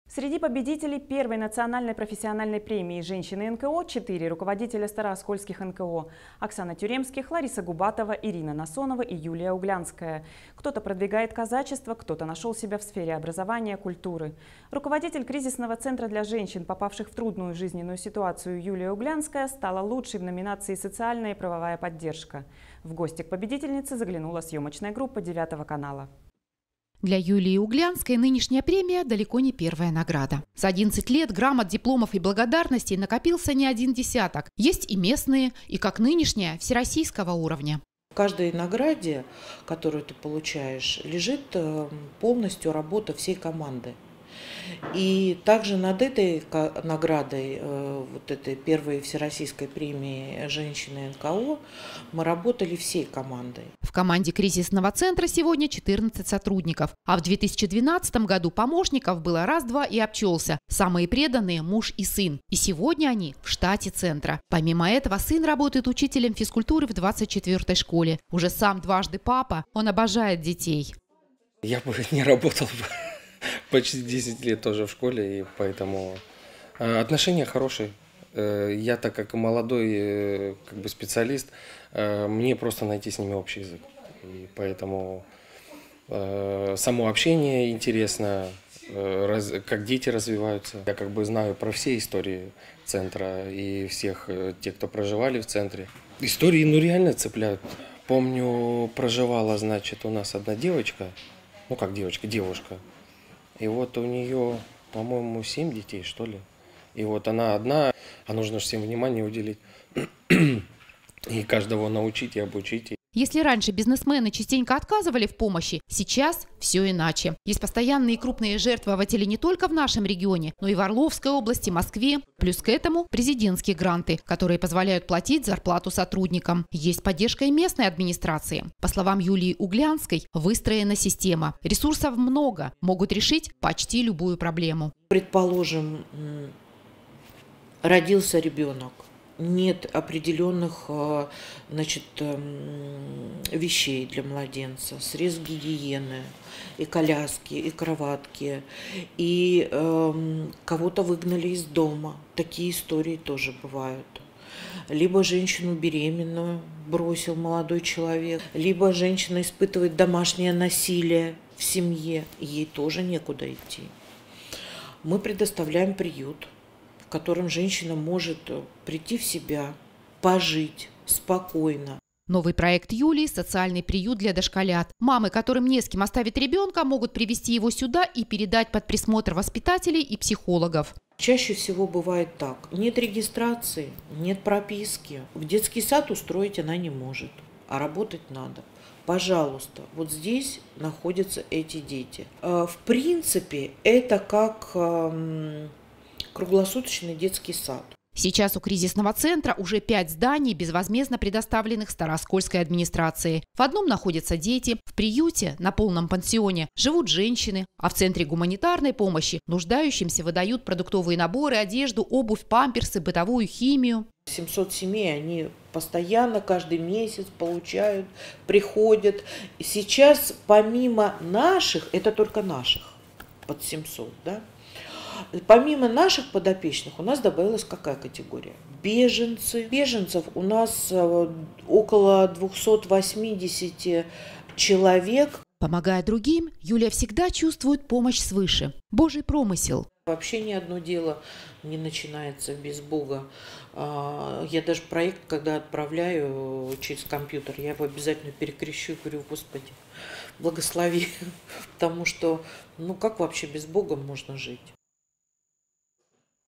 Среди победителей первой национальной профессиональной премии «Женщины НКО» 4 руководителя старооскольских НКО: Оксана Тюремских, Лариса Губатова, Ирина Насонова и Юлия Углянская. Кто-то продвигает казачество, кто-то нашел себя в сфере образования, культуры. Руководитель кризисного центра для женщин, попавших в трудную жизненную ситуацию, Юлия Углянская стала лучшей в номинации «Социальная и правовая поддержка». В гости к победительнице заглянула съемочная группа 9 канала. Для Юлии Углянской нынешняя премия далеко не первая награда. За 11 лет грамот, дипломов и благодарностей накопился не один десяток. Есть и местные, и, как нынешняя, всероссийского уровня. В каждой награде, которую ты получаешь, лежит полностью работа всей команды. И также над этой наградой, вот этой первой всероссийской премии «Женщины НКО», мы работали всей командой. В команде кризисного центра сегодня 14 сотрудников, а в 2012 году помощников было раз-два и обчелся. Самые преданные – муж и сын. И сегодня они в штате центра. Помимо этого, сын работает учителем физкультуры в 24-й школе. Уже сам дважды папа, он обожает детей. Я бы не работал почти 10 лет тоже в школе, и поэтому отношения хорошие. Я, так как молодой специалист, мне просто найти с ними общий язык. И поэтому само общение интересно, как дети развиваются. Я знаю про все истории центра и всех тех, кто проживали в центре. Истории реально цепляют. Помню, проживала, у нас одна девочка, девушка. И вот у нее, по-моему, 7 детей, что ли. И вот она одна, а нужно же всем внимание уделить. И каждого научить и обучить. Если раньше бизнесмены частенько отказывали в помощи, сейчас все иначе. Есть постоянные крупные жертвователи не только в нашем регионе, но и в Орловской области, Москве. Плюс к этому президентские гранты, которые позволяют платить зарплату сотрудникам. Есть поддержка и местной администрации. По словам Юлии Углянской, выстроена система. Ресурсов много, могут решить почти любую проблему. Предположим, родился ребенок. Нет определенных вещей для младенца, средств гигиены, и коляски, и кроватки, и кого-то выгнали из дома. Такие истории тоже бывают. Либо женщину беременную бросил молодой человек, либо женщина испытывает домашнее насилие в семье, ей тоже некуда идти. Мы предоставляем приют, в котором женщина может прийти в себя, пожить спокойно. Новый проект Юлии – социальный приют для дошколят. Мамы, которым не с кем оставить ребенка, могут привести его сюда и передать под присмотр воспитателей и психологов. Чаще всего бывает так. Нет регистрации, нет прописки. В детский сад устроить она не может, а работать надо. Пожалуйста, вот здесь находятся эти дети. В принципе, это как круглосуточный детский сад. Сейчас у кризисного центра уже 5 зданий, безвозмездно предоставленных Старооскольской администрацией. В одном находятся дети, в приюте на полном пансионе живут женщины, а в центре гуманитарной помощи нуждающимся выдают продуктовые наборы, одежду, обувь, памперсы, бытовую химию. 700 семей, они постоянно, каждый месяц получают, приходят. Сейчас помимо наших, это только наших, под 700, да? Помимо наших подопечных у нас добавилась какая категория? Беженцы. Беженцев у нас около 280 человек. Помогая другим, Юлия всегда чувствует помощь свыше. Божий промысел. Вообще ни одно дело не начинается без Бога. Я даже проект, когда отправляю через компьютер, я его обязательно перекрещу и говорю: Господи, благослови. Потому что, как вообще без Бога можно жить?